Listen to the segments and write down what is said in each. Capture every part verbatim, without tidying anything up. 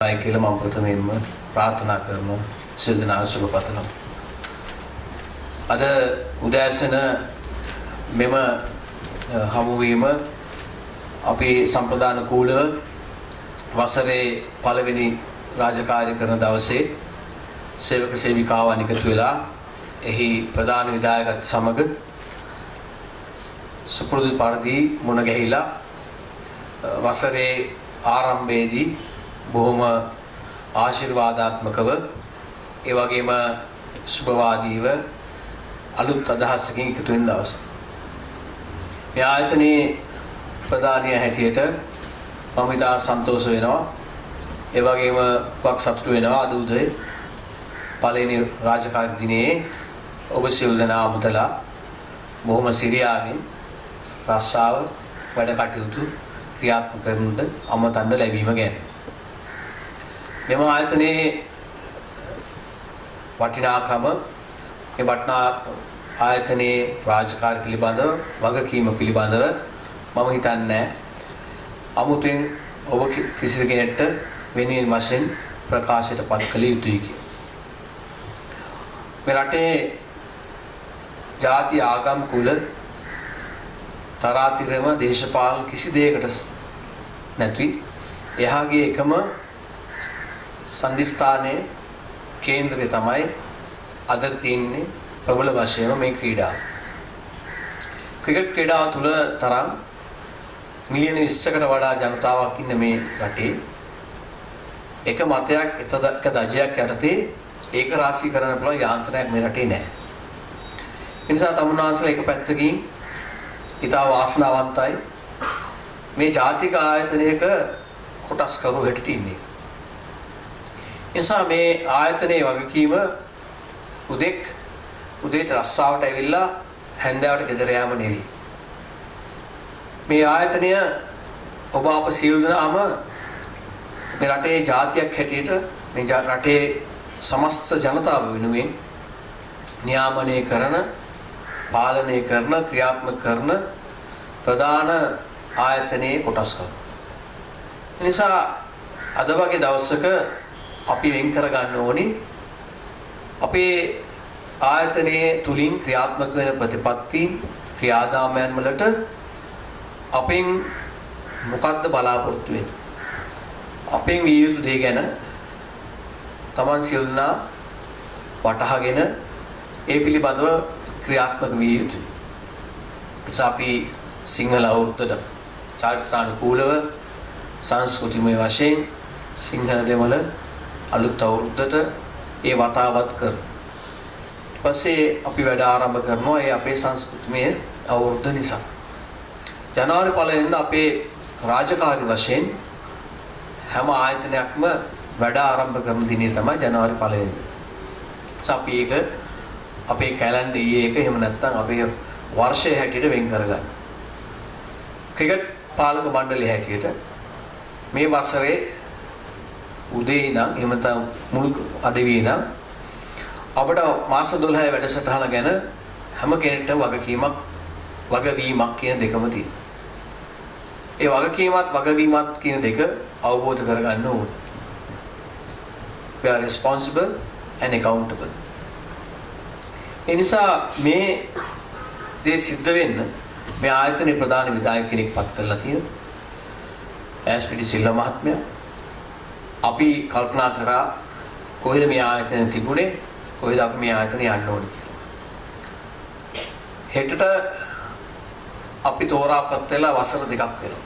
වේවායි කියලා මම ප්‍රථමයෙන්ම ප්‍රාර්ථනා කරනවා. සියලු දෙනා සුබ පතනවා. අද උදෑසන මෙම හමුවීම අපි සම්ප්‍රදාන කූලව වසරේ පළවෙනි රාජකාරී කරන දවසේ සේවක සේවිකාවන් එකතු වෙලා එහි ප්‍රධාන විධායකත් සමග සුපුරුදු පරිදි මුණ ගැහිලා වසරේ ආරම්භයේදී බොහොම ආශිර්වාදාත්මකව ඒ වගේම සුබවාදීව අලුත් අදහසකින් එකතු වෙන දවස. මේ ආයතනයේ ප්‍රධානිය හැටියට මම ඉතා සන්තෝෂ වෙනවා. ඒ වගේම වක් සතුටු වෙනවා අද උදේ පළවෙනි රාජකාරී දිනේ ඔබ සියලු දෙනා අමතලා බොහොම සිරියාවෙන් රස්සාව වැඩ කටයුතු ක්‍රියාත්මක කරනට අමතන්න ලැබීම ගැන. මෙම ආයතනයේ වටිනාකම මේ වටිනා ආයතනයේ රාජකාරී පිළිබඳව වගකීම පිළිබඳව මම හිතන්නේ අමුතුවෙන් ඔබ කිසි කෙනෙක්ට වෙනින් වශයෙන් ප්‍රකාශයට පත් කළ යුතුයි කියලා. මේ රටේ ජාති ආගම් කුල තරාතිරම දේශපාලන කිසි දෙයකට නැති එහාගේ එකම සම්දිස්ථානයේ කේන්ද්‍රය තමයි අද තියෙන්නේ ප්‍රබල වශයෙන් මේ ක්‍රීඩාව. ක්‍රිකට් ක්‍රීඩාව තුළ තරම් මිලියන විස්සකට වඩා ජනතාවක් ඉන්න මේ රටේ එක මතයක් එක දජයක් යටතේ ඒක රාශී කරන්න පුළුවන් යාන්ත්‍රණයක් මේ රටේ නැහැ. ඒ නිසා තමුන්නාන්සලා එක පැත්තකින් ඉතා වාසනාවන්තයි මේ ජාතික ආයතනයක කොටස් කරු හැටියට ඉන්නේ. එසා මේ ආයතනයේ වගකීම උදෙක් උදේට රස්සාවට ඇවිල්ලා හැන්දෑවට ගෙදර යාම නෙවෙයි. මේ ආයතනය ඔබ අප සියලු දෙනාම මේ රටේ ජාතියක් හැටියට මේ රටේ සමස්ත ජනතාව වෙනුවෙන් නියාමනය කරන පාලනය කරන ක්‍රියාත්මක කරන ප්‍රධාන ආයතනයේ කොටස් කරු. නිසා අද වගේ දවසක අපි වෙන් කර ගන්න ඕනි අපේ ආයතනයේ තුලින් ක්‍රියාත්මක වෙන ප්‍රතිපත්ති ක්‍රියාදාමයන් වලට අපෙන් මොකද්ද බලාපොරොත්තු වෙන්නේ? අපෙන් විය යුතු දේ ගැන තමන් සියලුනා වටහාගෙන ඒ පිළිබඳව ක්‍රියාත්මක විය යුතුයි. එසා අපි සිංහල අවුරුද්දට චාරිත්‍රානුකූලව සංස්කෘතිමය වශයෙන් සිංහල දෙමළ අලුත් අවුරුද්දට ඒ වතාවත් කර. ඊපස්සේ අපි වැඩ ආරම්භ කරනවා ඒ අපේ සංස්කෘතිමය අවුරුද්ද නිසා. ජනවාරි පළවෙනිදා අපේ රාජකාරී වශයෙන් හැම ආයතනයක්ම වැඩ ආරම්භ කරන දිනේ තමයි ජනවාරි පළවෙනිදා. අපි ඒක අපේ කැලෙන්ඩර් ඊයේ එක එහෙම නැත්නම් අපේ වර්ෂය හැටියට වෙන් කරගන්න. ක්‍රිකට් පාලක මණ්ඩලය හැටියට මේ වසරේ උදේ ඉඳන් එහෙම නැත්නම් මුල් අඩවියේ ඉඳන් අපිට මාස දොළහේ වැඩසටහන ගැන හැම කෙනෙක්ටම වගකීමක් වගවීමක් කියන දෙකම තියෙනවා. ඒ වගකීමත් වගවීමත් කියන දෙක අවබෝධ කරගන්න ඕනේ. We are responsible and accountable. ඒ නිසා මේ දේ සිද්ධ වෙන්න මේ ආයතනයේ ප්‍රධාන විධායක කෙනෙක් පත් කරලා තියෙනවා. ඇස්.පී.ඩී. සිල්වා මහත්මයා. අපි කල්පනා කරා කොහෙද මේ ආයතන තිබුණේ? කොහෙද අපි මේ ආයතන යන්න ඕනේ කියලා. හෙටට අපි තෝරාපත් වෙලා වසර දෙකක් වෙනවා.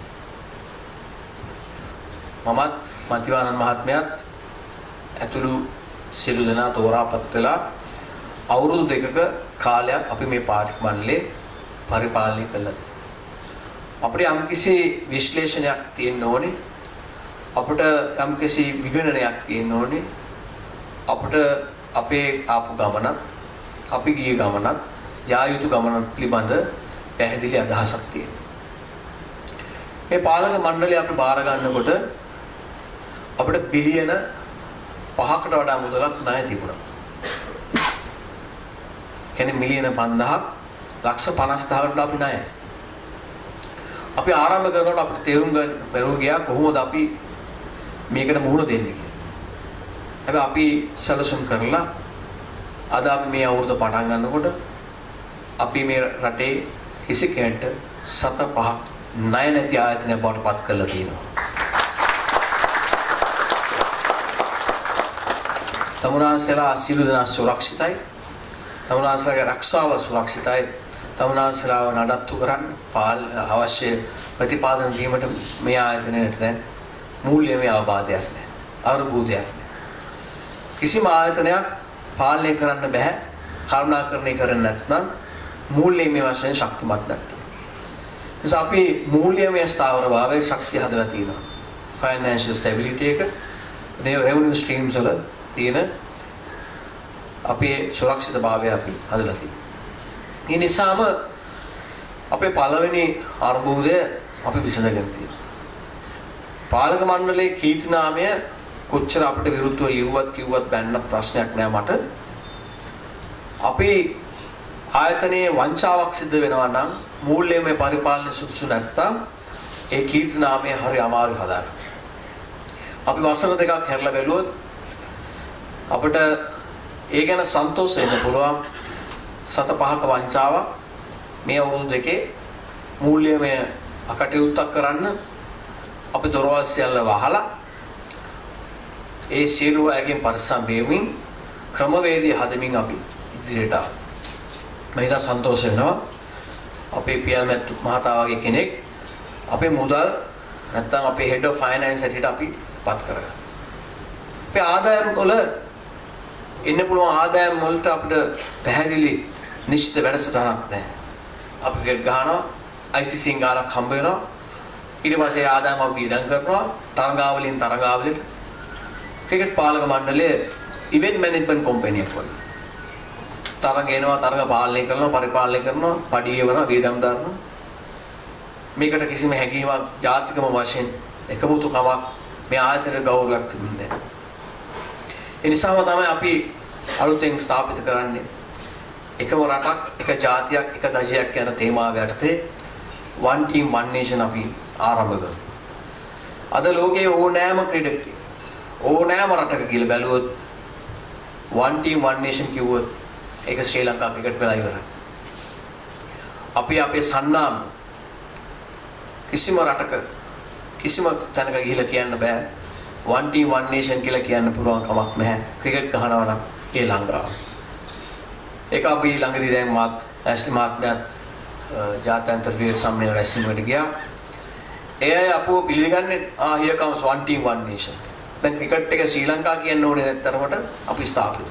මමත් මතිවානන් මහත්මයාත් ඇතුළු සියලු දෙනා තෝරාපත් වෙලා අවුරුදු දෙකක කාලයක් අපි මේ පාර්ලිමේන්තු මණ්ඩලේ පරිපාලනය කළා. අපිට යම්කිසි විශ්ලේෂණයක් තියෙන්න ඕනේ. අපිට යම්කිසි විගණනයක් තියෙන්න ඕනේ. අපිට අපේ ආපු ගමනත් අපි ගිය ගමනත් යා යුතු ගමනත් පිළිබඳ පැහැදිලි අදහසක් තියෙනවා. මේ පාලක මණ්ඩලය අපිට බාර ගන්නකොට අපිට බිලියන පහකට වඩා මුදලක් ණය තිබුණා. කියන්නේ මිලියන පන්දහක් ලක්ෂ පනස් දහකට අපි ණයයි. අපි ආරම්භ කරනකොට අපිට තේරුම් ගන්න බැරුව ගියා කොහොමද අපි මේකට මුහුණ දෙන්නේ කියලා. හැබැයි අපි සැලසුම් කරලා අද අපි මේ අවුරුද්ද පටන් ගන්නකොට අපි මේ රටේ කිසි කෙනෙක්ට සත පහක් ණය නැති ආයතනයක් බවට පත් කරලා තියෙනවා. තමුන්වහන්සේලා සියලු දෙනා සුරක්ෂිතයි. තමුන්වහන්සේලාගේ ආරක්ෂාව සුරක්ෂිතයි. තමුන්වහන්සේලාව නඩත්තු කරන්න පාල අවශ්‍ය ප්‍රතිපාදන දීමට මේ ආයතනයට දැන් මූල්‍යමය අවබෝධයක් නැහැ. අරුබුදයක් නැහැ. කිසිම ආයතනයක් පාලනය කරන්න බෑ. කරුණාකරණය කරන්නේ නැත්නම් මූල්‍යමය වශයෙන් ශක්තිමත් නැත්නම්. නිසා අපි මූල්‍යමය ස්ථාවරභාවයේ ශක්තිය හදලා තියෙනවා. ෆයිනෑන්ෂල් ස්ටැබිලිටි එක රෙවෙනියු ස්ට්‍රීම්ස් වල තියෙන අපේ සුරක්ෂිතභාවය අපි හදලා තියෙනවා. ඒ නිසාම අපේ පළවෙනි අර්බුදය අපි විසඳගෙන තියෙනවා. පාලක මණ්ඩලයේ කීර්ති නාමය කොච්චර අපිට විරුද්ධව ලිව්වත් කිව්වත් බැන්නත් ප්‍රශ්නයක් නෑ මට. අපි ආයතනයේ වංචාවක් සිද්ධ වෙනවා නම් මූල්‍යමය පරිපාලන සුදුසු නැත්තම් ඒ කීර්ති නාමය හරි අමාරු හදාගන්න. අපි වසර දෙකක් හැරලා බැලුවොත් අපිට ඒ ගැන සන්තෝෂ වෙන්න පුළුවන්. සත පහක වංචාවක් මේ අවුරුදු දෙකේ මූල්‍යමය අකටයුත්තක් කරන්න අපි දොරවල් සියල්ල වහලා ඒ සියලු අයගෙන් පරිස්සම් වේමින් ක්‍රමවේදී හදමින් අපි ඉදිරියට ආවා. මම ඉතා සන්තෝෂ වෙනවා අපේ පියල් මැට්ටු මහතා වගේ කෙනෙක් අපේ මුදල් නැත්තම් අපේ හෙඩ් ඔෆ් ෆයිනෑන්ස් හැටියට අපි පත් කරගත්තා. අපේ ආදායම් වල ඉන්න පුළුවන් ආදායම් වලට අපිට පැහැදිලි නිශ්චිත වැඩසටහනක් නැහැ. අපි ගෙඩ් ගහනවා I C C ගානක් හම්බ වෙනවා. ඊට පස්සේ ආදායම අපි වියදම් කරනවා තරඟාවලින් තරඟාවලට. ක්‍රිකට් පාලක මණ්ඩලයේ ඉවෙන්ට් මැනේජ්මන්ට් කම්පැනියක් වගේ. තරඟ එනවා තරඟ පාලනය කරනවා පරිපාලනය කරනවා පඩි ගෙවනවා වියදම් දානවා. මේකට කිසිම හැඟීමක් ජාතිකම වශයෙන් එකමුතුකමක් මේ ආයතනයේ ගෞරවයක් තිබුණේ නැහැ. ඒ නිසාම තමයි අපි අලුතෙන් ස්ථාපිත කරන්නේ එකම රටක් එක ජාතියක් එක දජයක් යන තේමාව යටතේ one team one nation අපි ආරම්භ කරා. අද ලෝකයේ ඕනෑම ක්‍රීඩකෙක් ඕනෑම රටක ගිහලා බැලුවොත් one team one nation කිව්වොත් ඒක ශ්‍රී ලංකා ක්‍රිකට් වෙලා ඉවරයි. අපි අපේ සන්නාම කිසිම රටක කිසිම තැනක ගිහලා කියන්න බෑ one team one nation කියලා කියන්න පුළුවන් කමක් නැහැ. ක්‍රිකට් ගහනවා නම් ඒ ලංකාව. ඒක අපි ළඟදී දැන් මාත් ඇස්ලි මාත්මයත් ජාත්‍යන්තර ක්‍රිකට් සම්මේලන රැස්වීමකට ගියා. ඒ අය අපව පිළිගන්නේ ආ here comes one team one nation. දැන් ක්‍රිකට් එක ශ්‍රී ලංකා කියන්න ඕනේ නැත්තරමට අපි ස්ථාපිත.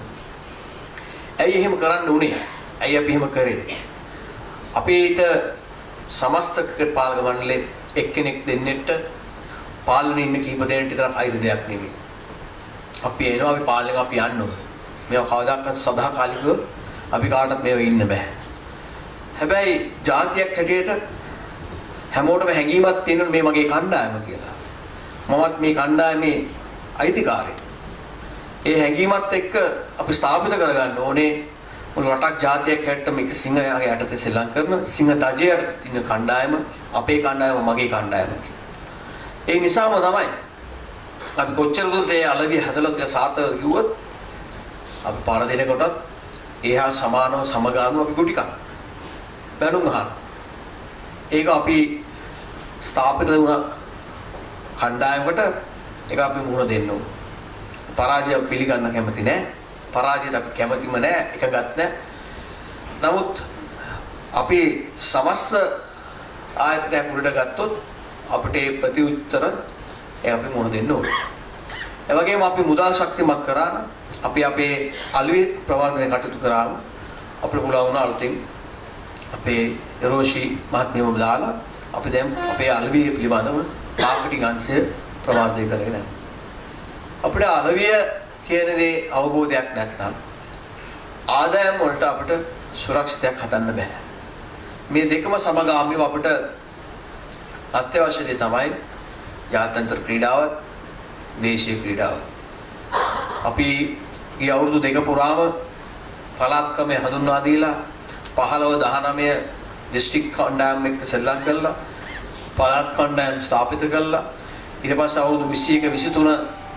ඇයි එහෙම කරන්න උනේ? ඇයි අපි එහෙම කරේ? අපිට සමස්ත ක්‍රිකට් පාලක මණ්ඩලයේ එක්කෙනෙක් දෙන්නෙක්ට පාලනේ ඉන්න කීප දෙනෙක් විතරක් අයිති දෙයක් නෙමෙයි. අපි එනවා අපි පාලනය අපි යන්න ඕනේ. මේව කවදාකවත් සදාකාලිකව අපි කාටවත් මේව ඉන්න බෑ. හැබැයි ජාතියක් හැටියට හැමෝටම හැඟීමක් තියෙනවා මේ මගේ කණ්ඩායම කියලා. මමත් මේ කණ්ඩායමේ අයිතිකාරයෙක්. ඒ හැඟීමත් එක්ක අපි ස්ථාපිත කරගන්න ඕනේ මුළු රටක් ජාතියක් හැටියට මේක සිංහයාගේ යටතේ සෙල්ලම් කරන සිංහ දජය යටතේ තියෙන කණ්ඩායම අපේ කණ්ඩායම මගේ කණ්ඩායම කියලා. ඒ නිසාම තමයි අපි කොච්චර දුරට ඒ අලගිය හදලා තියලා සාර්ථකව කිව්වොත් අපි පාර දෙන කොටත් එහා සමානව සමගාමීව අපි ගුටි කන. බැනුම් අහන. ඒක අපි ස්ථාපිත වුණ කණ්ඩායමකට ඒක අපි මුහුණ දෙන්න ඕන. පරාජය පිළිගන්න කැමති නැහැ. පරාජයට අපි කැමතිම නැහැ. එකගත් නැහැ. නමුත් අපි සමස්ත ආයතනයක් උඩට ගත්තොත් අපිට ඒ ප්‍රතිඋත්තර ඒ අපි මුහුණ දෙන්න ඕනේ. ඒ වගේම අපි මුදල් ශක්තිමත් කරා නම් අපි අපේ අලුවේ ප්‍රවර්ධනය කටයුතු කරාම අපිට පුළුවන් වුණා අලුතෙන් අපේ රෝෂි මහත්මියව දාලා අපි දැන් අපේ අලුවේ පිළිබඳව මාකටිං අංශය ප්‍රවර්ධනය කරගෙන යනවා. අපිට අලුවිය කියන දේ අවබෝධයක් නැත්නම් ආදායම් වලට අපිට සුරක්ෂිතයක් හදන්න බෑ. මේ දෙකම සමගාමීව අපිට අත්‍යවශ්‍ය දේ තමයි ජාත්‍යන්තර ක්‍රීඩාවත් දේශීය ක්‍රීඩාවත්. අපි ගිය අවුරුදු දෙක පුරාම පළාත් ක්‍රමය හඳුන්වා දීලා පහළොව දහනවය දිස්ත්‍රික් කණ්ඩායම් එක්ක සෙල්ලම් කළා. පළාත් කණ්ඩායම් ස්ථාපිත කළා. ඊට පස්සේ අවුරුදු විසි එක විසි තුන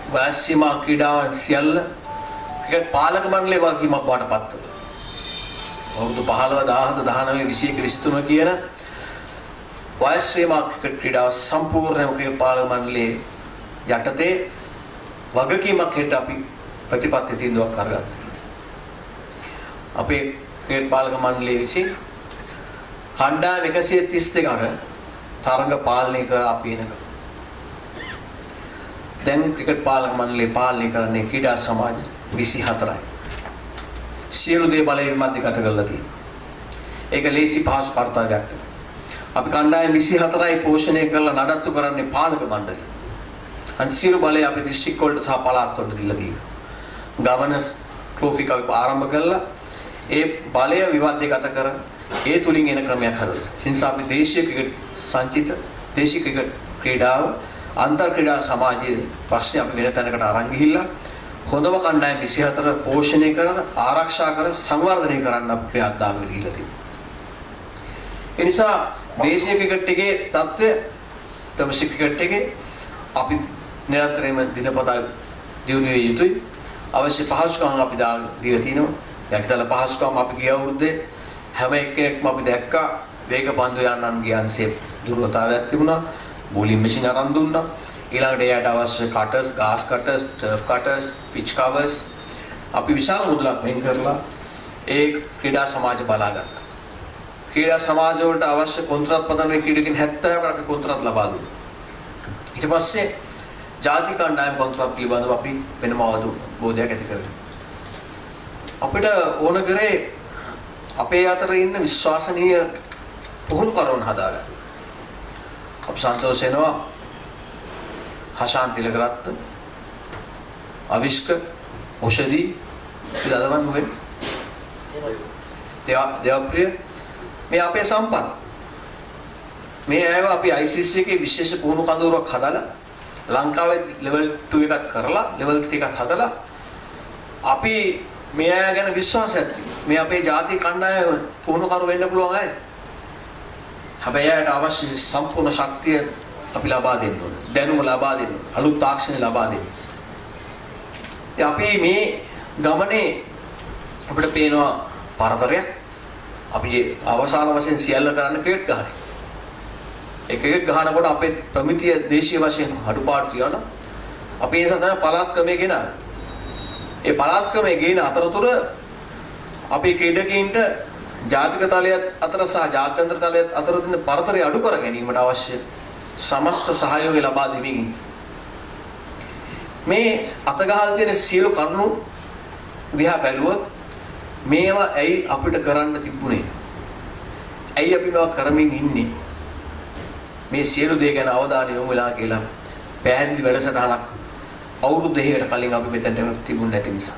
වයස් සීමා ක්‍රීඩාවන් සියල්ල ක්‍රිකට් පාලක මණ්ඩලයේ වගකීමක් බවට පත් වෙනවා. අවුරුදු පහළොව, දහහත, දහනවය, විසි එක, විසි තුන කියන වයස් සීමා ක්‍රිකට් ක්‍රීඩාව සම්පූර්ණයෙන්ම ක්‍රිකට් පාලක මණ්ඩලයේ යටතේ වගකීමක් හැට අපි ප්‍රතිපත්ති තීන්දුවක් අරගත්තා. අපේ ක්‍රිකට් පාලක මණ්ඩලයේ විසින් කණ්ඩායම් එකසිය තිස් දෙකක තරඟ පාලනය කර අපි එනක. දැන් ක්‍රිකට් පාලක මණ්ඩලය පාලනය කරන්නේ ක්‍රීඩා සමාජ විසි හතරයි. සියලු දේ බලය විමධ්‍යගත කරලා තියෙනවා. ඒක ලේසි පහසු කාර්යයක් නෙවෙයි. අපි කණ්ඩායම් විසි හතරයි පෝෂණය කරලා නඩත්තු කරන්නේ පාලක මණ්ඩලය. අන් සියලු බලය අපි දිස්ත්‍රික් වලට සහ පළාත් වලට දීලා තියෙනවා. ගවර්නර්ස් ට්‍රොෆි එක ආරම්භ කළා. ඒ බලය විමධ්‍යගත කර ඒ තුලින් එන ක්‍රමයක් හදලා. ඒ නිසා අපි දේශීය ක්‍රිකට් සංචිත දේශීය ක්‍රිකට් ක්‍රීඩාව අන්තර් ක්‍රීඩා සමාජයේ ප්‍රශ්න අපි වෙන තැනකට අරන් ගිහිල්ලා හොඳම කණ්ඩායම් විසි හතර පෝෂණය කරන ආරක්ෂා කර සංවර්ධනය කරන්න අපි ක්‍රියාදාමයට ගිහිල්ලා තියෙනවා. ඒ නිසා දේශීය ක්‍රිකට් එකේ තත්ත්වය ඩොමෙස්ටික් ක්‍රිකට් එකේ අපි නිරන්තරයෙන්ම දිනපතා දියුණු විය යුතුයි. අවශ්‍ය පහසුකම් අපි දීලා තිනවා. යටිතල පහසුකම් අපි ගිය අවුරුද්දේ හැම එක්කෙනෙක්ම අපි දැක්කා වේග පන්දු යන්නන් ගියන්සේ දුර්වලතාවයක් තිබුණා. බෝලින් මැෂින් අරන් දුන්නා. ඊළඟට එයාට අවශ්‍ය cutters, grass cutters, turf cutters, pitch covers අපි විශාල මුදලක් වෙන් කරලා ඒ ක්‍රීඩා සමාජ බලාගත්තා. ක්‍රීඩා සමාජ වලට අවශ්‍ය කොන්ත්‍රාත් පදන මේ ක්‍රීඩකින් හැත්තෑවකට අපි කොන්ත්‍රාත් ලබා දුන්නා. ඊට පස්සේ ජාතික කණ්ඩායම් කොන්ත්‍රාත් පිළිබඳව අපි වෙනම අවබෝධයක් ඇති කරගන්නවා. අපිට ඕන කරේ අපේ අතරේ ඉන්න විශ්වාසනීය පුහුණු කරවන හදාගන්න. අප සන්තෝෂ වෙනවා හෂාන් තිලකරත්න, අවිෂ්ක, ඔෂදි ඉලදවන් වෙන දේවප්‍රිය මේ අපේ සම්පත්. මේ අයව අපි I C C එකේ විශේෂ පුහුණු කඳවුරක් හදලා ලංකාවේ ලෙවල් two එකත් කරලා ලෙවල් three එකත් හදලා අපි මේ අය ගැන විශ්වාසයක් තියෙනවා. මේ අපේ ජාතික කණ්ඩායම පුහුණු කරු වෙන්න පුළුවන් අය. හැබැයි අයට අවශ්‍ය සම්පූර්ණ ශක්තිය අපි ලබා දෙන්න ඕනේ. දැනුම ලබා දෙන්න ඕනේ. අලුත් තාක්ෂණය ලබා දෙන්න. ඉතින් අපි මේ ගමනේ අපිට පේනවා පරතරයක්. අපි අවසාන වශයෙන් සියල්ල කරන්න ක්‍රිකට් ගහන්නේ. ඒ ක්‍රිකට් ගහනකොට අපේ ප්‍රමිතිය දේශීය වශයෙන් අඩුපාඩු තියනවා. අපි ඒ නිසා තමයි පළාත් ක්‍රමයේ ගෙනාවේ. ඒ පළාත් ක්‍රමයේ ගේන අතරතුර අපි ක්‍රීඩකයින්ට ජාතික තලයත් අතර සහ ජාත්‍යන්තර තලයත් අතර තියෙන පරතරය අඩු කර ගැනීමට අවශ්‍ය සමස්ත සහයෝගය ලබා දෙමින් මේ අතගහල් තියෙන සියලු කරුණු දිහා බැලුවොත් මේවා ඇයි අපිට කරන්න තිබුණේ? ඇයි අපි මේවා කරමින් ඉන්නේ? මේ සියලු දේ ගැන අවධානය යොමු වෙලා කියලා පැහැදිලි වැඩසටහනක් අවුරුදු දෙකකට කලින් අපි මෙතනට තිබුණ නැති නිසා.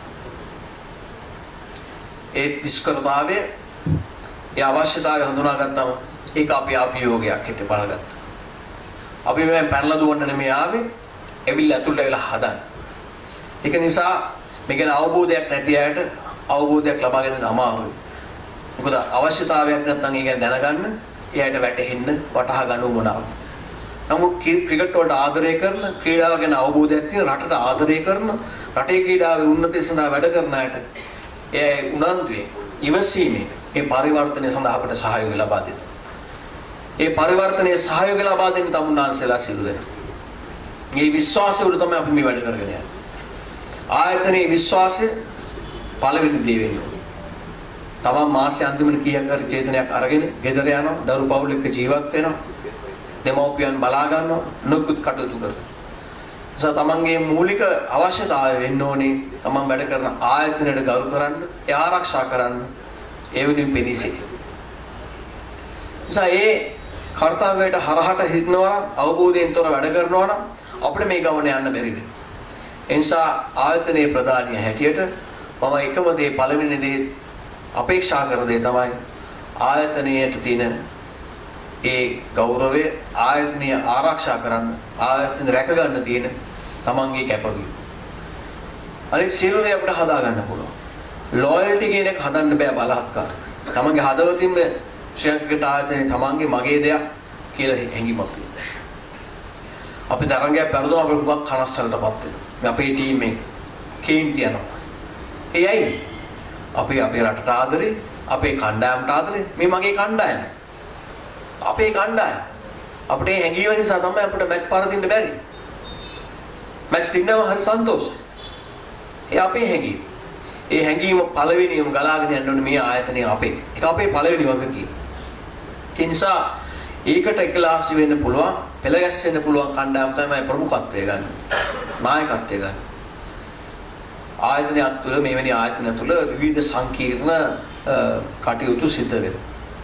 ඒ විස්කරතාවය ඒ අවශ්‍යතාවය හඳුනාගත්තම ඒක අපි අභියෝගයක් හිට බලගත්තා. අපි මේ පැනලා දුවන්න නෙමෙයි ආවේ, එවිල්ලා ඇතුළට ඇවිල්ලා හදන්න. ඒක නිසා මේ ගැන අවබෝධයක් නැති අයට අවබෝධයක් ලබා ගැනීම අමාරුයි. මොකද අවශ්‍යතාවයක් නැත්නම් ඒ ගැන දැනගන්න, එයාට වැටහෙන්න, වටහා ගන්න උවමනාව. නමුත් ක්‍රිකට් වලට ආදරය කරන, ක්‍රීඩාව ගැන අවබෝධයක් තියෙන, රටට ආදරය කරන, රටේ ක්‍රීඩාවේ උන්නතිය සඳහා වැඩ කරන අයට ඒ උනන්දුවේ ඉවසීමේ ඒ පරිවර්තනය සඳහා අපට සහයෝගය ලබා දෙන්න. ඒ පරිවර්තනයේ සහයෝගය ලබා දෙන්න තමුන්නාන්සලා සිදු වෙනවා. මේ විශ්වාසය උඩ තමයි අපි මේ වැඩ කරගෙන යන්නේ. ආයතනයේ විශ්වාසය පළවෙනි දේ වෙන්නේ. තමන් මාසයේ අන්තිමට කීයක් හරි චේතනයක් අරගෙන ගෙදර යනවා, දරු පවුල් එක්ක ජීවත් වෙනවා, දෙමව්පියන් බලා ගන්නවා, නොකුත් කටයුතු කරනවා. නිසා තමන්ගේ මූලික අවශ්‍යතාවය වෙන්න ඕනේ තමන් වැඩ කරන ආයතනයට ගරු කරන්න, ඒ ආරක්ෂා කරන්න, ඒ වෙනුවෙන් පෙනී සිටින්න. නිසා ඒ කර්තව්‍යයට හරහට හිටනවා නම්, අවබෝධයෙන් තොර වැඩ කරනවා නම් අපිට මේ ගමන යන්න බැරි වෙනවා. ඒ නිසා ආයතනයේ ප්‍රධානිය හැටියට මම එකම දේ පළවෙනි දේ අපේක්ෂා කරන දේ තමයි ආයතනයට තියෙන ඒ ගෞරවය, ආයතනය ආරක්ෂා කරන්න, ආයතන රැක ගන්න තියෙන තමන්ගේ කැපවීම. අනිත් සියලු දේ අපිට හදා ගන්න පුළුවන්. ලොයල්ටි කියන එක හදන්න බෑ බලහත්කාර. තමන්ගේ හදවතින්ම ශ්‍රී ලංකා ක්‍රිකට් ආයතනයේ තමන්ගේ මගේ දෙයක් කියලා හැඟීමක් තියෙනවා. අපි තරංගයක් පෙරදුනම අපිට හුඟක් කනස්සල්ටපත් වෙනවා. මේ අපේ ටීම් එක කේන්ති යනවා. ඒ ඇයි? අපේ අපේ රටට ආදරේ, අපේ කණ්ඩායමට ආදරේ. මේ මගේ කණ්ඩායම. අපේ කණ්ඩායම. අපිට හැංගීම නිසා තමයි අපිට මැච් පරදින්න බැරි. මැච් දිනනවා හරි සන්තෝෂයි. ඒ අපේ හැංගීම. ඒ හැංගීම පළවෙනියම ගලාගෙන යන්න ඕනේ මේ ආයතනය අපේ. ඒක අපේ පළවෙනි වගකීම. ඒ නිසා ඒකට එකලාසි වෙන්න පුළුවන්, පෙළ ගැස්සෙන්න පුළුවන් කණ්ඩායම තමයි ප්‍රමුඛත්වය ගන්න. නායකත්වය ගන්න. ආයතනයක් තුළ මෙවැනි ආයතන තුළ විවිධ සංකීර්ණ කටයුතු සිද්ධ වෙනවා.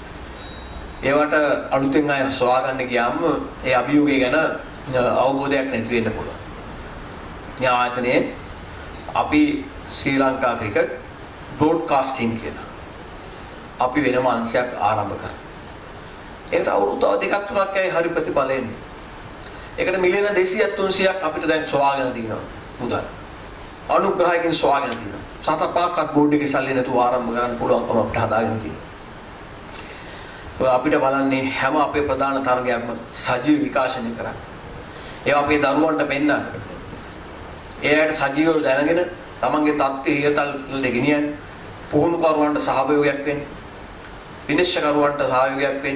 ඒවට අලුතෙන් අය සොයාගන්න ගියාම ඒ අභියෝගය ගැන අවබෝධයක් නැති වෙන්න පුළුවන්. මේ ආයතනයේ අපි ශ්‍රී ලංකා ක්‍රිකට් බ්‍රෝඩ්කාස්ටිං කියලා අපි වෙනම අංශයක් ආරම්භ කරා. ඒකට අවුරුදු දෙකක් තුනක් ඇයි හරි ප්‍රතිඵල එන්නේ. ඒකට මිලියන දෙසීයක් තුන්සීයක් අපිට දැන් සොයාගෙන තියෙනවා මුදල්. අනුග්‍රහයකින් සොයාගෙන තියෙනවා. සත පහක්වත් බෝඩ් එකේ සල්ලි නැතුව ආරම්භ කරන්න පුළුවන්කම අපිට හදාගෙන තියෙනවා. ඒක අපිට බලන්නේ හැම අපේ ප්‍රධාන තරගයක්ම සජීව විකාශනය කරන්න. ඒවා අපේ දරුවන්ට පෙන්නන්න. එයාට සජීවව දැනගෙන තමන්ගේ தත්ත්වය ඉහතට ගෙනියන්න. පුහුණුකරුවන්ට සහභාගීයක් වෙන්න. විනිශ්චයකරුවන්ට සහභාගීයක් වෙන්න.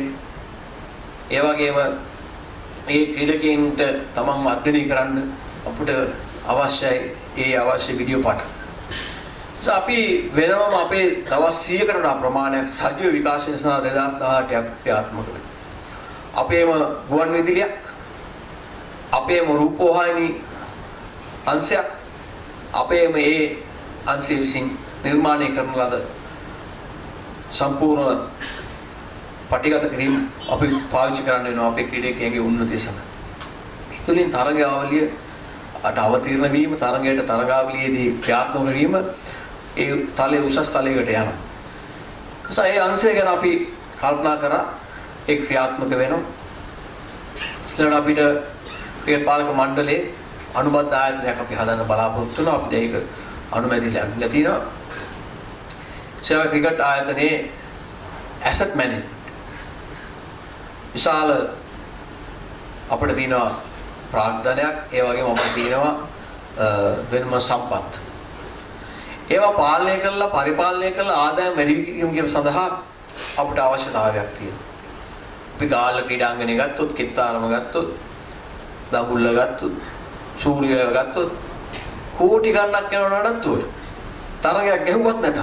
ඒ වගේම මේ ක්‍රීඩකයන්ට තමන්ව අධ්‍යයනය කරන්න අපිට අවශ්‍යයි ඒ අවශ්‍ය වීඩියෝ පාට. අපි වෙනම අපේ දවස් සීයකට වඩා ප්‍රමාණයක් සජීව විකාශනය සඳහා දෙදාස් දහඅටක් ක්‍රියාත්මක වෙනවා. අපේම ගුවන් විදුලියක්, අපේම රූපවාහිනී අංශයක්, අපේම ඒ අංශය විසින් නිර්මාණය කරන ලද සම්පූර්ණ පටිගත කිරීම අපි පාවිච්චි කරන්න වෙනවා අපේ ක්‍රීඩකයන්ගේ උන්නතිය සඳහා. ඒතුලින් තරගාවලිය අට අවතීර්ණ වීම, තරගයට තරගාවලියේදී ක්‍රියාත්මක වීම ඒ තලයේ උසස් තලයකට යනවා. ඒ ඒ අංශය ගැන අපි කල්පනා කරා ඒ ක්‍රියාත්මක වෙනවා. ඊළඟට අපිට ක්‍රිකට් පාලක මණ්ඩලයේ අනුබද්ධ ආයතනයක් අපි හදන්න බලාපොරොත්තු වෙනවා. අපි ඒක අනුමැතිය ලැබිලා තියෙනවා. ශ්‍රී ක්‍රිකට් ආයතනයේ ඇසට් මැනේජ්මන්ට් විශාල අපිට තියෙනවා ප්‍රාග්ධනයක්. ඒ වගේම අපිට තියෙනවා වෙනම සම්පත්. ඒවා පාලනය කරලා පරිපාලනය කරලා ආදායම් වැඩි කිරීම සඳහා අපිට අවශ්‍යතාවයක් තියෙනවා. අපි ගාල්ල ක්‍රීඩාංගණය ගත්තොත්, කිත්තාරම ගත්තොත්, දඟුල්ල ගත්තොත්, සූර්යය ගත්තොත් කෝටි ගණනක් යනවා නඩත්තුවට. තරගයක් ගැහුවත් නැත.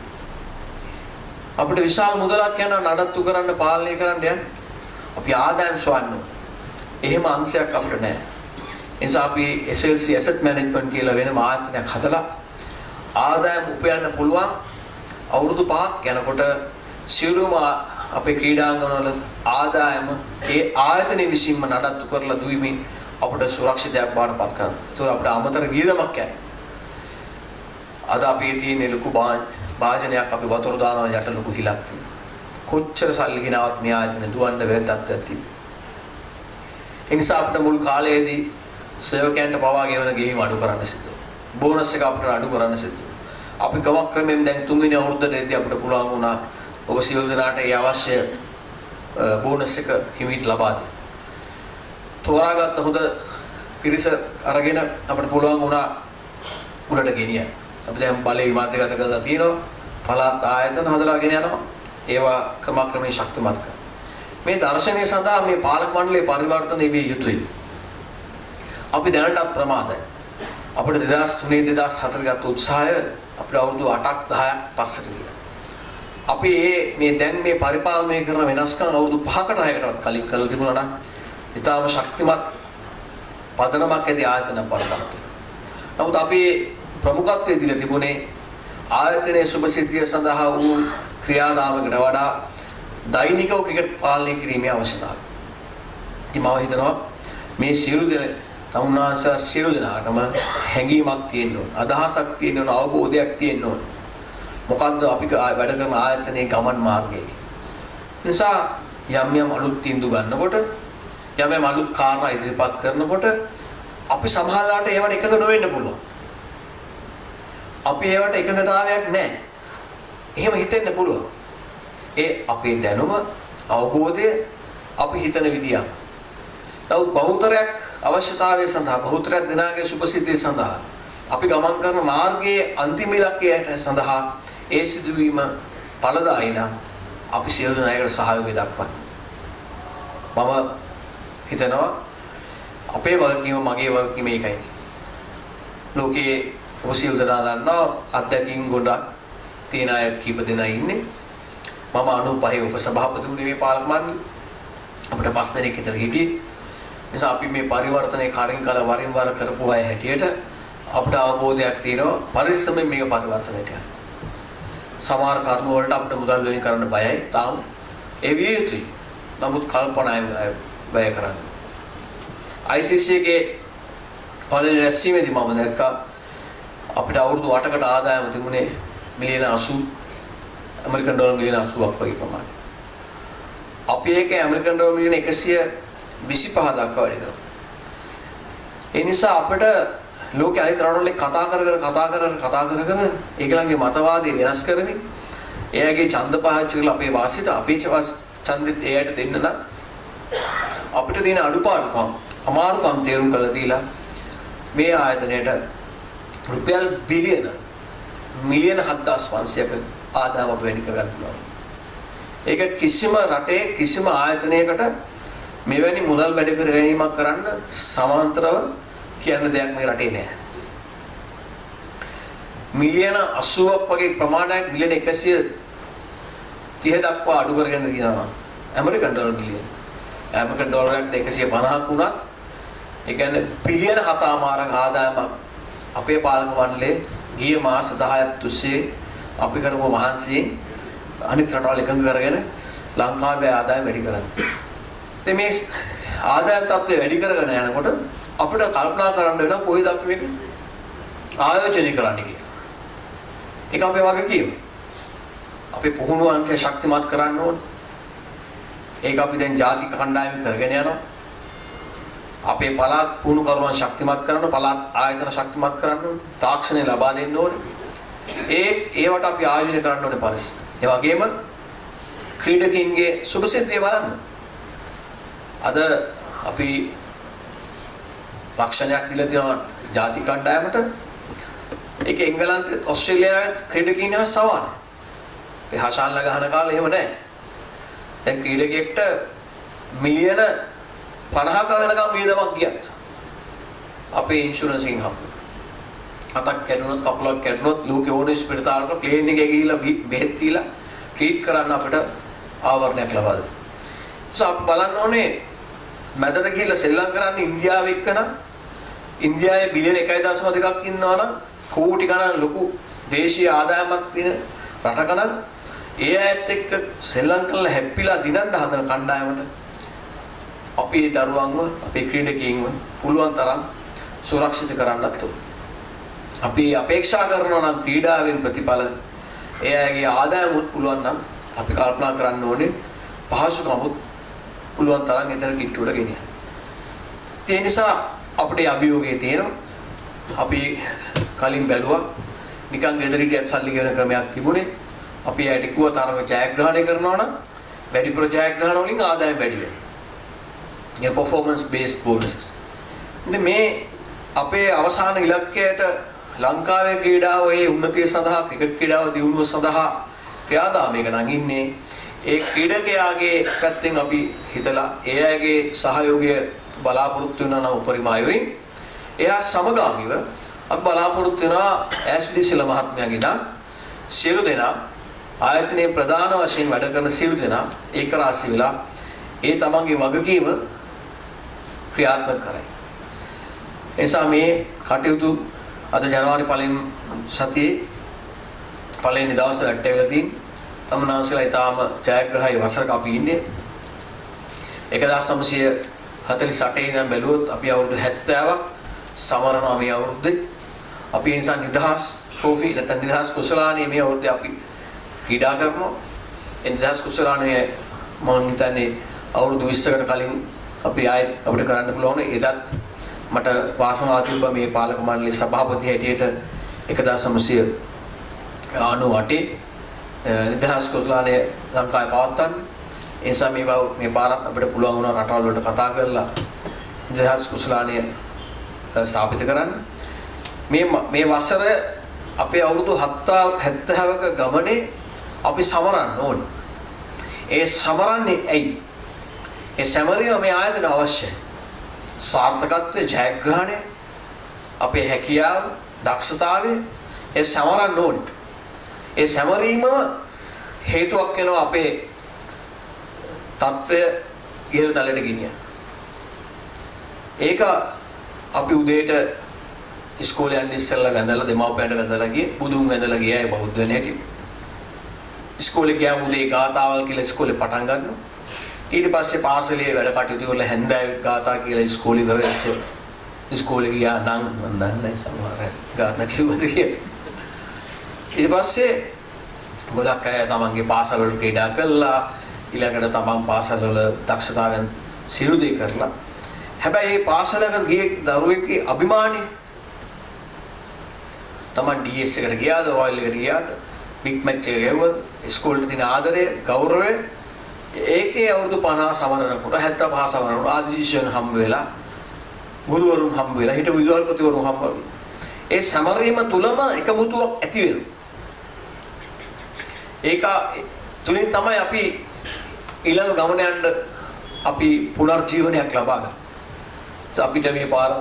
අපිට විශාල මුදලක් යනවා නඩත්තු කරන්න, පාලනය කරන්න යන්නේ. අපි ආදායම් සොයන්න ඕනේ. එහෙම අංශයක් අපිට නැහැ. ඒ නිසා අපි S L C asset management කියලා වෙනම ආයතනයක් හදලා ආදායම් උපයන්න පුළුවන්. අවුරුදු පහක් යනකොට සියලුම අපේ ක්‍රීඩාංගනවල ආදායම ඒ ආයතනයේ විසින්ම නඩත්තු කරලා දුවීමේ අපිට සුරක්ෂිතයක් බාටපත් කරනවා. ඒතකොට අපිට අමතර වියදමක් යන්නේ. අද අපි තියෙන ලොකු භාජනයක් අපි වතුර දානවා යට ලොකු හිලක් තියෙනවා. කොච්චර සල්ලි ගෙනවත් මේ ආයතන දුවන්න බැරි තත්ත්වයක් තිබ්බේ. ඒ නිසා අපිට මුල් කාලයේදී සේවකයන්ට පවා ගෙවන ගෙවීම අඩු කරන්න සිද්ධ වුණා. බෝනස් එක අපිට අඩු කරන්න සිද්ධ වුණා. අපි ක්‍රමක්‍රමයෙන් දැන් තුන්වෙනි අවුරුද්දේදී අපිට පුළුවන් වුණා ඔබ සියලු දෙනාට ඒ අවශ්‍ය බෝනස් එක හිමිට ලබා දෙන්න. තෝරාගත්ත හොඳ පිරිස අරගෙන අපිට පුළුවන් වුණා උඩට ගෙනියන්න. අපි දැන් බලේ විමාර්ථගත කරලා තියෙනවා. පළාත් ආයතන හදලාගෙන යනවා. ඒවා ක්‍රමක්‍රමයෙන් ශක්තිමත් කරනවා. මේ දර්ශනය සඳහා මේ පාලක මණ්ඩලයේ පරිවර්තනය විය යුතුයි. අපි දැනටත් ප්‍රමාදයි. අපිට දෙදාස් තුනේ දෙදාස් හතර ගත උත්සාහය අපිට අවුරුදු අටක් දහයක් පස්සට ගියා. අපි මේ දැන් මේ පරිපාලනය කරන වෙනස්කම් අවුරුදු පහකට හයකටවත් කලින් කරලා තිබුණා නම් ඊටාම ශක්තිමත් පදනමක් ඇති ආයතනයක් බවට. නමුත් අපි ප්‍රමුඛත්වයේ දීලා තිබුණේ ආයතනයේ සුභසිද්ධිය සඳහා වූ ක්‍රියාදාමයකට වඩා දෛනිකව ක්‍රිකට් පාලනය කිරීමේ අවශ්‍යතාවය. ඉතින් මම හිතනවා මේ සියලු දෙනා තමුන්නාන්සලා සියලු දෙනාටම හැඟීමක් තියෙන්න ඕන, අදහසක් තියෙන්න ඕන, අවබෝධයක් තියෙන්න ඕන. මොකද්ද අපි වැඩ කරන ආයතනයේ ගමන් මාර්ගය. නිසා යම් යම් අලුත් තීන්දුව ගන්නකොට, යම් යම් අලුත් කාරණා ඉදිරිපත් කරනකොට අපි සමහරවිට ඒවට එකඟ නොවෙන්න පුළුවන්. අපි ඒවට එකඟතාවයක් නැහැ. එහෙම හිතෙන්න පුළුවන්. ඒ අපේ දැනුම, අවබෝධය, අපි හිතන විදිය. නමුත් බහුතරයක් අවශ්‍යතාවය සඳහා බහුතරයක් දිනාගේ සුභසිද්ධිය සඳහා අපි ගමන් කරන මාර්ගයේ අන්තිම ඉලක්කයට සඳහා ඒ සිදුවීම ඵලදායි නම් අපි සියලු දෙනාට සහයෝගය දක්වන්න. මම හිතනවා අපේ වගකීම මගේ වගකීම ඒකයි. ලෝකයේ ඔබ සියලු දෙනා දන්නවා අත්දැකීම් ගොඩක් තියෙන අය කීප දෙනා ඉන්නේ. මම අනුපහේ උපසභාපති වුණේ මේ පාලක මණ්ඩලෙ. අපිට පස් දෙනෙක් විතර හිටියේ. නිසා අපි මේ පරිවර්තනයේ කාරින් කල වරින් වර කරපු අය හැටියට අපිට අවබෝධයක් තියෙනවා පරිස්සමෙන් මේක පරිවර්තනයට යන්න. සමහර කර්ම වලට අපිට මුදල් වලින් කරන්න බයයි. තාම ඒ විය යුතුයි. නමුත් කල්පනායෙන් වැය කරන්න. I C C එකේ පළවෙනි රැස්වීමේදී මම දැක්කා අපිට අවුරුදු අටකට ආදායම තිබුණේ මිලියන අසූ ඇමරිකන් ඩොලර් මිලියන අසූවක් වගේ ප්‍රමාණයක්. අපි ඒකේ ඇමරිකන් ඩොලර් මිලියන එකසිය විසිපහ දක්වා වැඩි කරනවා. ඒ නිසා අපිට ලෝකයේ අනිත් රටවල කතා කර කර කතා කර කර කතා කර කර ඒගොල්ලන්ගේ මතවාදී වෙනස් කරමින් එයාගේ ඡන්ද පහච්ච කරලා අපේ වාසියට අපේ ඡන්දෙත් එයාට දෙන්න නම් අපිට තියෙන අඩුපාඩුකම් අමාරුකම් තේරුම් කරලා දීලා මේ ආයතනයට රුපියල් බිලියන මිලියන හත්දාස් පන්සියයක ආදායම වැඩි කරගන්න පුළුවන්. ඒක කිසිම රටේ කිසිම ආයතනයකට මෙවැනි මුදල් වැඩි කර ගැනීමක් කරන්න සමාන්තරව කියන්න දෙයක් මේ රටේ නැහැ. මිලියන අසූවක් වගේ ප්‍රමාණයක් මිලියන එකසිය තිහ දක්වා අඩු කරගෙන දිනනවා. ඇමරිකන් ඩොලර් මිලියන. ඇමරිකන් ඩොලරයක් එකසිය පනහක් වුණත් ඒ කියන්නේ බිලියන හතමාරක ආදායමක් අපේ පාලක මණ්ඩලයේ ගිය මාස දහයක් තුස්සේ අපි කරපු මහන්සියෙන් අනිත් රටවල් එකඟ කරගෙන ලංකාවේ ආදායම වැඩි කරන්නේ. ඉතින් මේ ආදායම් තත්ත්වය වැඩි කරගෙන යනකොට අපිට කල්පනා කරන්න වෙනවා කොයිද අපි මේක ආයෝජනය කරන්නේ කියලා. ඒක අපේ වගකීම. අපි පුහුණු අංශය ශක්තිමත් කරන්න ඕනේ. ඒක අපි දැන් ජාතික කණ්ඩායම කරගෙන යනවා. අපේ පළාත් පුහුණු කරුවන් ශක්තිමත් කරන්න, පළාත් ආයතන ශක්තිමත් කරන්න ඕනේ. තාක්ෂණය ලබා දෙන්න ඕනේ. ඒ ඒවට අපි ආයෝජනය කරන්න ඕනේ පරිස්සම. ඒ වගේම ක්‍රීඩකින්ගේ සුභසිද්ධිය බලන්න. අද අපි රක්ෂණයක් දීලා තියෙනවා ජාතික කණ්ඩායමට. ඒක එංගලන්තෙත් ඕස්ට්‍රේලියාවෙත් ක්‍රීඩකින් හා සමානයි. ඒ හෂාන්ල ගහන කාලේ එහෙම නැහැ. දැන් ක්‍රීඩකයෙක්ට මිලියන පනහක වෙනකම් වියදමක් ගියත් අපේ ඉන්ෂුරන්ස් එකෙන් හම්බ. අතක් කැඩුනොත් කකුලක් කැඩුනොත් ලෝකේ ඕනේ ස්පිරිතාලට ප්ලේන් එකේ ගිහිල්ලා බෙහෙත් දීලා ට්‍රීට් කරන්න අපිට ආවරණයක් ලබා දෙනවා. So අපි බලන්න ඕනේ මැදට ගිහිල්ලා සෙල්ලම් කරන්න ඉන්දියාව එක්කනම් ඉන්දියාවේ බිලියන එකයි දශම දෙකක් ඉන්නවනම් කෝටි ගණන් ලොකු දේශීය ආදායමක් තියෙන රටක නම් ඒ ඇත්ත එක්ක සෙල්ලම් කරලා හැප්පිලා දිනන්න හදන කණ්ඩායමට අපේ දරුවන්ව අපේ ක්‍රීඩකයින්ව පුළුවන් තරම් සුරක්ෂිත කරන්නත් ඕන. අපි අපේක්ෂා කරනවා නම් ක්‍රීඩාවෙන් ප්‍රතිඵල ඒ අයගේ ආදායමුත් පුළුවන් නම් අපි කල්පනා කරන්න ඕනේ පහසුකමුත් පුළුවන් තරම් එතන කිට්ටුවට ගෙනියන්න. ඒ නිසා අපේ අභියෝගයේ තියෙනවා අපි කලින් බැලුවා නිකන් ගෙදරිට සල්ලි ගෙවන ක්‍රමයක් තිබුණේ. අපි ඇයට කිව්ව තරම ජයග්‍රහණය කරනවා නම් වැඩි ප්‍රජයග්‍රහණ වලින් ආදායම වැඩි වෙනවා. ඒ performance based bonuses. ඉතින් මේ අපේ අවසාන ඉලක්කයට ලංකාවේ ක්‍රීඩාව ඒ උන්නතිය සඳහා ක්‍රිකට් ක්‍රීඩාව දියුණුව සඳහා ක්‍රියාදාමයක නගින්නේ ඒ ක්‍රීඩකයාගේ පැත්තෙන් අපි හිතලා ඒ අයගේ සහයෝගය බලාපොරොත්තු වෙනවා නම් උපරිම අයුරින් එයා සමගාමීව අපි බලාපොරොත්තු වෙනවා ඇෂ්ලි සිල මහත්මයාගේ නම් සියලු දෙනා ආයතනයේ ප්‍රධාන වශයෙන් වැඩ කරන සියලු දෙනා ඒක රාශි වෙලා ඒ තමන්ගේ වගකීම ක්‍රියාත්මක කරයි. එනිසා මේ කටයුතු අද ජනවාරි පළවෙනි සතියේ පළවෙනි දවසේ වැටෙලා තියෙන තමනාසලා ඊටාම ජයග්‍රහයි වසරක අපි ඉන්නේ. එක්දාස් නවසිය හතළිස් අටේ ඉඳන් බැලුවොත් අපි අවුරුදු හැත්තෑවක් සමරනවා මේ අවුරුද්දේ. අපි ඒ නිසා නිදහස් ට්‍රොෆි නැත්නම් නිදහස් කුසලානේ මේ අවුරුද්දේ අපි ක්‍රීඩා කරනවා. ඒ නිදහස් කුසලානේ මම හිතන්නේ අවුරුදු විස්සකට කලින් අපි ආයෙත් අපිට කරන්න පුළුවන්. එදත් මට වාසනාව තිබ්බා මේ පාලක මණ්ඩලයේ සභාපති හැටියට එක්දාස් නවසිය අනූ අටේ නිදහස් කුසලානේ ලංකාවේ පවත්වන්න. ඒ නිසා මේ මේ පාරත් අපිට පුළුවන් වුණා රටවල් වලට කතා කරලා නිදහස් කුසලානය ස්ථාපිත කරන්න. මේ මේ වසර අපේ අවුරුදු හෙත්තෑවක ගමනේ අපි සමරන්න ඕනේ. ඒ සමරන්නේ ඇයි? ඒ සමරිය මේ ආයතන අවශ්‍යයි. සාර්ථකත්වයේ ජයග්‍රහණය, අපේ හැකියාව, දක්ෂතාවය ඒ සමරන්න ඕනේ. ඒ සමරීමම හේතුවක් වෙනවා අපේ තත්ත්වය ඉහළ තලයට ගෙනියන්න. ඒක අපි උදේට ඉස්කෝලේ යන්න ඉස්සෙල්ලා වැඳලා දෙමාපියන්ට වැඳලා ගියේ, බුදුන් වැඳලා ගියා බෞද්ධ වෙන හැටි. ඉස්කෝලේ ගියාම උදේ ගාතාවල් කියලා ඉස්කෝලේ පටන් ගන්නවා. ඊට පස්සේ පාසලේ වැඩ කටයුතු වල හැන්දෑවේ ගාථා කියලා ඉස්කෝලේ ඉවරෙච්ච ඉස්කෝලේ ගියා නම් මම දන්නේ නැහැ සමහර ගාථා කිව්වද කියලා. ඊට පස්සේ ගොඩක් අය තමන්ගේ පාසල් වල ක්‍රීඩා කළා, ඊළඟට තමන් පාසල් වල දක්ෂතාවයන් සියලු දේ කරලා. හැබැයි මේ පාසලකට ගිය දරුවෙක්ගේ අභිමානය තමන් ඩී එස් එකට ගියාද, රොයල් එකට ගියාද, බිග් මැච් එක ගැව්වද, ඉස්කෝලේ තියෙන ආදරය, ගෞරවය ඒකේ අවුරුදු පනහ සමරනකොට හැත්තෑ පහ සමරනකොට ආදිශීෂයන් හම්බ වෙලා, ගුරුවරුන් හම්බ වෙලා, හිටපු විදුහල්පතිවරුන් හම්බ වෙලා ඒ සමරීම තුලම එකමුතුවක් ඇති වෙනවා. ඒක තුලින් තමයි අපි ඊළඟ ගමන යන්න අපි පුනර්ජීවනයක් ලබා ගන්න. අපිට මේ පාර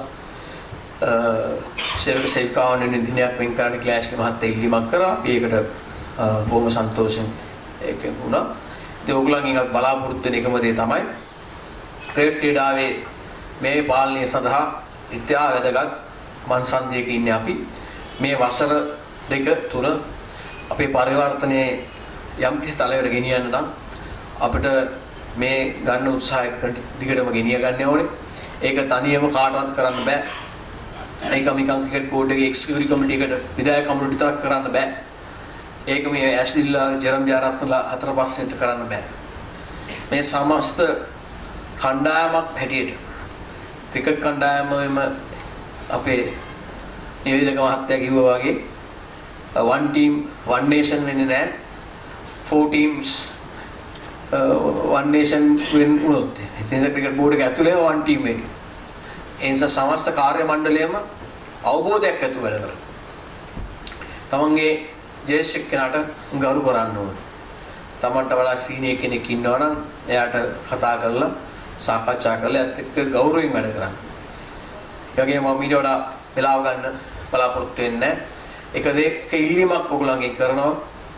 සේවක සේවිකාවන් වෙන දිනයක් වෙන් කරන්න ක්ලාස් මහත්තයා ඉල්ලීමක් කරා. අපි ඒකට බොහොම සන්තෝෂෙන් ඒක වුණා. ඉතින් ඕගොල්ලන්ගෙන් බලාපොරොත්තු වෙන එකම දේ තමයි ක්‍රිකට් ක්‍රීඩාවේ මේ පාලනය සඳහා ඉතා වැදගත් මන්සන්දියක ඉන්නේ අපි. මේ වසර දෙක තුන අපේ පරිවර්තනයේ යම් කිසි තලයකට ගෙනියන්න නම් අපිට මේ ගන්න උත්සාහයක් දිගටම ගෙනිය ගන්න ඕනේ. ඒක තනියම කාටවත් කරන්න බෑ. ඒක මිකම් ක්‍රිකට් බෝඩ් එකේ එක්සිකියුටිව් කමිටි එකට විධායක කමිටු විතරක් කරන්න බෑ. ඒක මේ ඇස්ලිලා ජරම් ජාරත්නලා හතර පස්සෙන්ට කරන්න බෑ. මේ සමස්ත කණ්ඩායමක් හැටියට ක්‍රිකට් කණ්ඩායමෙම අපේ නිවේදක මහත්තයා කිව්වා වගේ one team one nation වෙන්නේ නැහැ. four teams one nation වෙන්න උනොත් ඉතින් ක්‍රිකට් බෝඩ් එක ඇතුලේ one team වෙන්නේ. ඒ නිසා සමස්ත කාර්ය මණ්ඩලයම අවබෝධයක් ඇතුව වැඩ කරනවා. තමන්ගේ ජේෂ්ඨ කෙනාට ගෞරව කරන්න ඕනේ. තමන්ට වඩා සීනියර් කෙනෙක් ඉන්නවා නම් එයාට කතා කරලා සාකච්ඡා කරලා ඒත් එක්ක ගෞරවයෙන් වැඩ කරන්න. ඒ වගේම මම ඊට වඩා වෙලාව ගන්න බලාපොරොත්තු වෙන්නේ නැහැ. එක දෙක ඉල්ලීමක් ඔයගොල්ලන්ගෙන් කරනවා.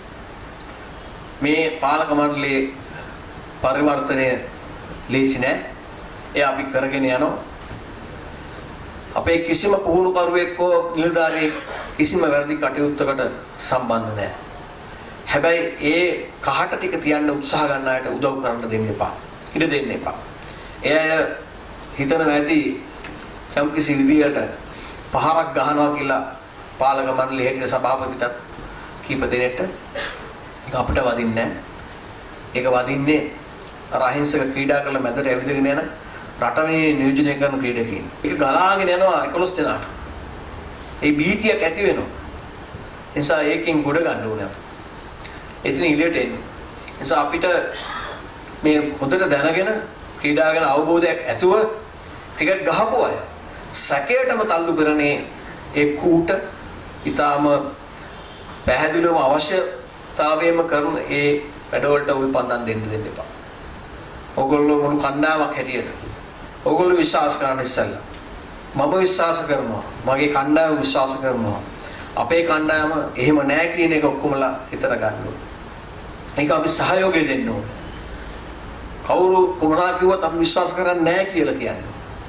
මේ පාලක මණ්ඩලයේ පරිවර්තනය ලේසි නෑ. ඒ අපි කරගෙන යනවා. අපේ කිසිම පුහුණුකරුවෙක් හෝ නිලධාරියෙක් කිසිම වැරදි කටයුත්තකට සම්බන්ධ නැහැ. හැබැයි ඒ කහට ටික තියන්න උත්සාහ ගන්න අයට උදව් කරන්න දෙන්න එපා. ඉඩ දෙන්න එපා. එය හිතනවා ඇති යම් කිසි විදියට පහරක් ගහනවා කියලා පාලක මණ්ඩලයේ හිටින සභාපතිටත් කීප දෙනෙක්ට අපිට වදින්නේ නැහැ. ඒක වදින්නේ අර අහිංසක ක්‍රීඩා කරලා මැදට ඇවිදගෙන යන රටේ නියෝජනය කරන ක්‍රීඩකයන්. ඒක ගලාගෙන යනවා එකොළොස් දෙනාට. ඒ බීතියක් ඇති වෙනවා. ඒ නිසා ඒකෙන් ගොඩ ගන්න ඕනේ අපි. එතන ඉලියට එන්නේ. ඒ නිසා අපිට මේ හොඳට දැනගෙන ක්‍රීඩා ගැන අවබෝධයක් ඇතුව ක්‍රිකට් ගහපු අය සැකයටම තල්ලු කරන්නේ ඒ කූට ඊටාම පැහැදිලිවම අවශ්‍යතාවයම කරන ඒ වැඩවලට උල්පන්දම් දෙන්න දෙන්න එපා. ඔයගොල්ලෝ මොන කණ්ඩායමක් හැටියට ඔයගොල්ලෝ විශ්වාස කරන්න ඉස්සෙල්ලා මම විශ්වාස කරනවා, මගේ කණ්ඩායම විශ්වාස කරනවා. අපේ කණ්ඩායම එහෙම නැහැ කියන එක ඔක්කොමලා හිතට ගන්න ඕනේ. ඒක අපි සහයෝගය දෙන්න ඕනේ. කවුරු කොමනා කිව්වත් අපි විශ්වාස කරන්නේ නැහැ කියලා කියන්නේ.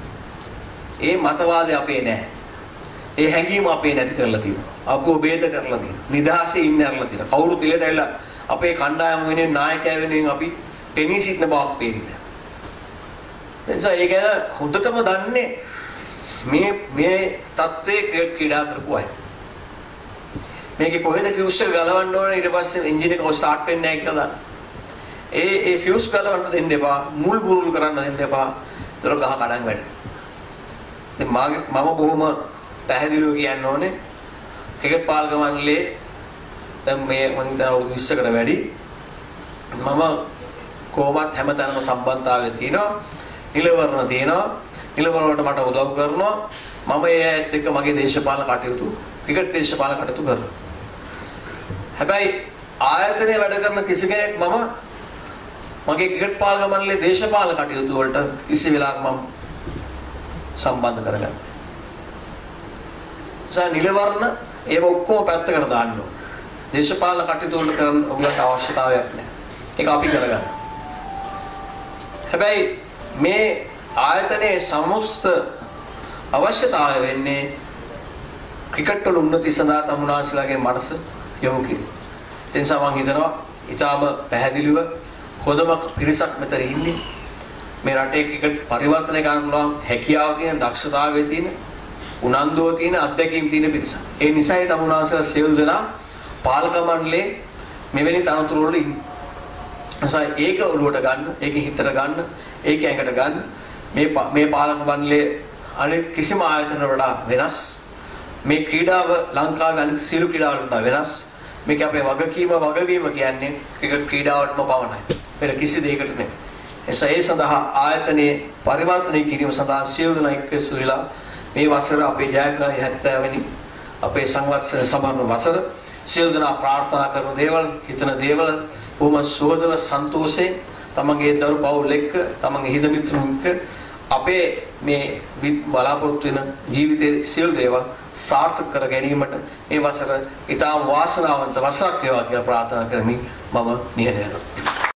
ඒ මතවාදය අපේ නැහැ. ඒ හැඟීම අපේ නැති කරලා තියෙනවා. අපෝ බේද කරලා තියෙනවා. නිදහසේ ඉන්න කරලා තියෙනවා. කවුරු තිලට ඇවිල්ලා අපේ කණ්ඩායම වෙනුවෙන් නායකයා වෙනුවෙන් අපි පෙනී සිටින බවක් පේන්නේ. එනිසා ඒක හොඳටම දන්නේ මේ මේ තත්ත්වයේ ක්‍රිකට් ක්‍රීඩා කරපු අය. මේකේ කොහෙද ෆියුස් එක ගලවන්න ඕනේ ඊට පස්සේ එන්ජින් එක ස්ටාර්ට් වෙන්නේ නැහැ කියලා දාන්න. ඒ ඒ ෆියුස් ගලවන්න දෙන්න එපා. මුල් බුරුල් කරන්න දෙන්න එපා. ඒතර ගහ කඩන් වැඩ. දැන් මම බොහොම පැහැදිලිව කියන්න ඕනේ ක්‍රිකට් පාලක මණ්ඩලයේ දැන් මේ මම හිතන අවුරුදු විස්සකට වැඩි මම කොහොමත් හැමතැනම සම්බන්ධතාවය තියෙනවා, නිලවරණ තියෙනවා. නිලවල වලට මට උදව් කරනවා. මම ඒ ඇත් එක්ක මගේ දේශපාලන කටයුතු ක්‍රිකට් දේශපාලන කටයුතු කරනවා. හැබැයි ආයතනයේ වැඩ කරන කිසි කෙනෙක් මම මගේ ක්‍රිකට් පාලක මණ්ඩලයේ දේශපාලන කටයුතු වලට කිසි වෙලාවක මම සම්බන්ධ කරගන්න. ඒ නිලවරණ ඒව ඔක්කොම පැත්තකට දාන්න ඕන. දේශපාලන කටයුතු වලට කරන්න ඔයගලට අවශ්‍යතාවයක් නැහැ. ඒක අපි කරගන්න. හැබැයි මේ ආයතනයේ සමස්ත අවශ්‍යතාවය වෙන්නේ ක්‍රිකට් වල උන්නති සඳහා තමුනාසලාගේ මනස යොමු කිරීම. ඒ නිසා මම හිතනවා ඊටාම පැහැදිලිව හොඳම පිරිසක් මෙතන ඉන්නේ. මේ රටේ ක්‍රිකට් පරිවර්තනය කරන්න පුළුවන් හැකියාව තියෙන, දක්ෂතාවය තියෙන, උනන්දුව තියෙන, අත්දැකීම් තියෙන පිරිසක්. ඒ නිසායි තමුනාසලා සියලු දෙනා පාලක මණ්ඩලයේ මෙවැනි තනතුරු වල ඉන්නේ. නිසා ඒක ඔළුවට ගන්න, ඒක හිතට ගන්න, ඒක ඇඟට ගන්න. මේ මේ පාලක මණ්ඩලයේ අනිත් කිසිම ආයතනවල වඩා වෙනස්. මේ ක්‍රීඩාව ලංකාවේ අනිත් සියලු ක්‍රීඩාවලට වඩා වෙනස්. මේක අපේ වගකීම වගවීම කියන්නේ ක්‍රිකට් ක්‍රීඩාවටම පමණයි. වෙන කිසි දෙයකට නෙමෙයි. එසේ ඒ සඳහා ආයතනයේ පරිවර්තනය කිරීම සඳහා සියලු දෙනා එක්කසු වෙලා මේ වසර අපේ ජයග්‍රහය හැත්තෑ වෙනි අපේ සංවත්සර සම්බන්ධ වසර සියලු දෙනා ප්‍රාර්ථනා කරන දේවල්, හිතන දේවල් බොහොම සුවදව සන්තෝෂයෙන් තමන්ගේ දරු පවුල් එක්ක, තමන්ගේ හිත මිතුරුන් එක්ක අපේ මේ බලාපොරොත්තු වෙන ජීවිතයේ සියලු දේවල් සාර්ථක කර ගැනීමට මේ වසර ඉතාම වාසනාවන්ත වසරක් වේවා කියලා ප්‍රාර්ථනා කරමින් මම නිහඬ වෙනවා.